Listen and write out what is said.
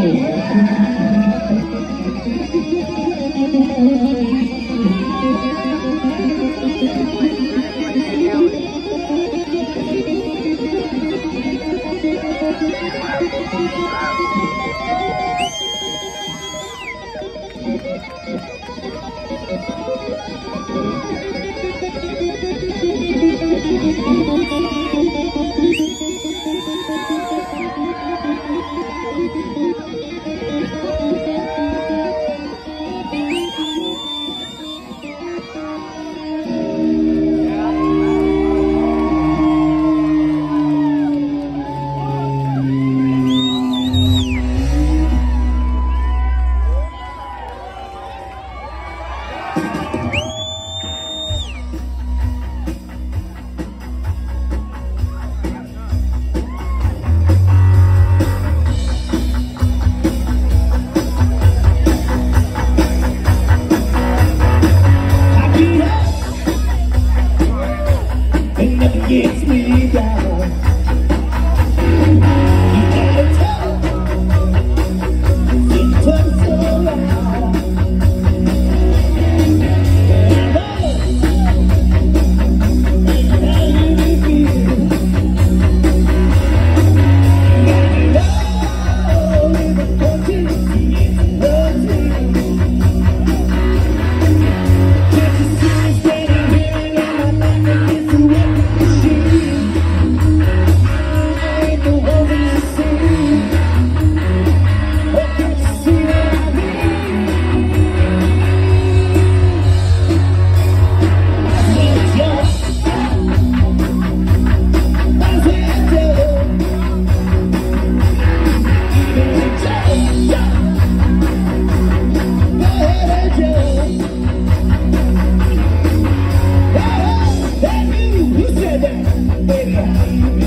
Gets me down. You gotta tell it turns so loud. How you feel? You gotta know in the country it's hurting. Can't you see me standing here and my life is the way? Baby, how you